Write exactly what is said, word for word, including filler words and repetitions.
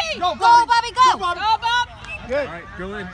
Go, Go, Bobby, go. Bobby. Go, Bob. Good. All right, go in.